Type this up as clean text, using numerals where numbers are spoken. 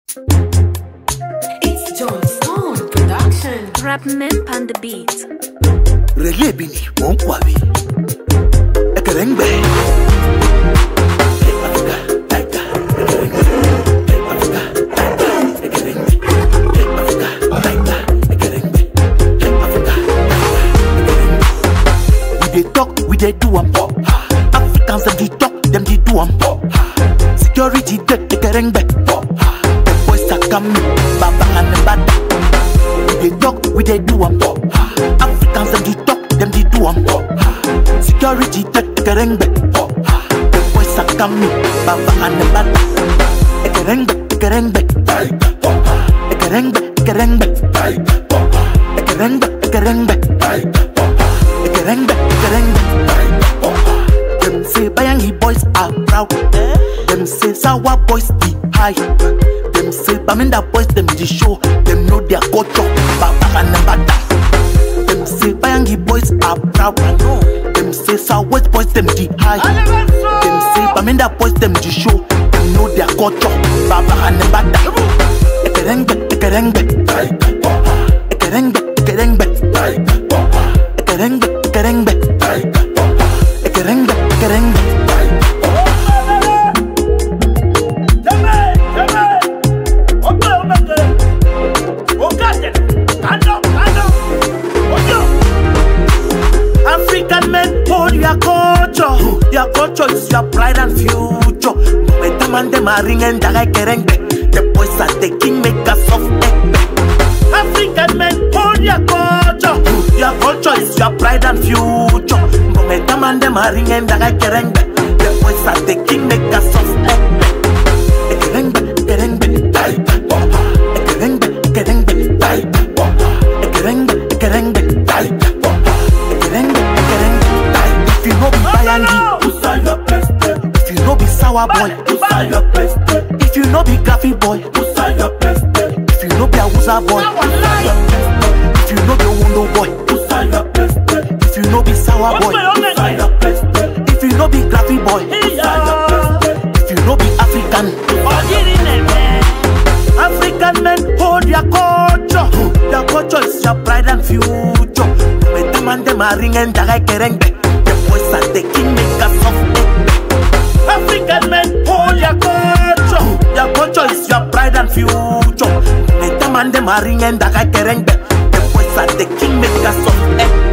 It's John's own production. Rappnem on the beat. Relly Ebini, Monkwabi. Ekere Mgbe. We dey talk, we dey do am. Africans them dey talk, them dey do am. Security dey Ekere Mgbe. The boys are coming, Baba and Bada. We dey talk, we dey do am. Africans them dey talk, them dey do am. Security dey Ekere Mgbe. The boys are coming, Baba and Bada. Ekere Mgbe, Ekere Mgbe. Ekere Mgbe, Ekere Mgbe. Ekere Mgbe, Ekere Mgbe. Ekere Mgbe, Ekere Mgbe. Them say Bayangi boys are proud. Them say Sawa boys be high. Them say Baminda boys them the show. Them know their culture. Baba and Bada. Them say Bayangi boys are proud. Them say Sawa boys them the high. Them say Baminda boys them the show. Them know their culture. Baba and Bada. Ekere Mgbe, Ekere Mgbe. Ekere Mgbe, Ekere Mgbe. Ekere Mgbe, Ekere Mgbe. Ekere Mgbe, Ekere Mgbe. African men, hold your culture. Your culture is your pride and future. When them and them are ringing, the boys are the king makers of Ekbe. African men, hold your culture. Your culture is your pride and future. When them and them are ringing, the boys are the king makers of Ekbe. Ekere Mgbe, Ekere Mgbe. Ekere Mgbe, Ekere Mgbe. Ekere Mgbe, Ekere Mgbe. If you know be Bayangi, if you know be Sour boy, if you know be Gaffy boy, if you know be Awusa boy, if you know be Wondo boy, if you know be Sour boy, if you know be Gaffy boy, if you know be African. African men, hold your culture. Your culture is your pride and future. When them and them are ringing, the boys are the king makers of Ekbe. African men, hold your culture. Your culture is your pride and future. When them and them are ringing, the boys are the king makers of Ekbe.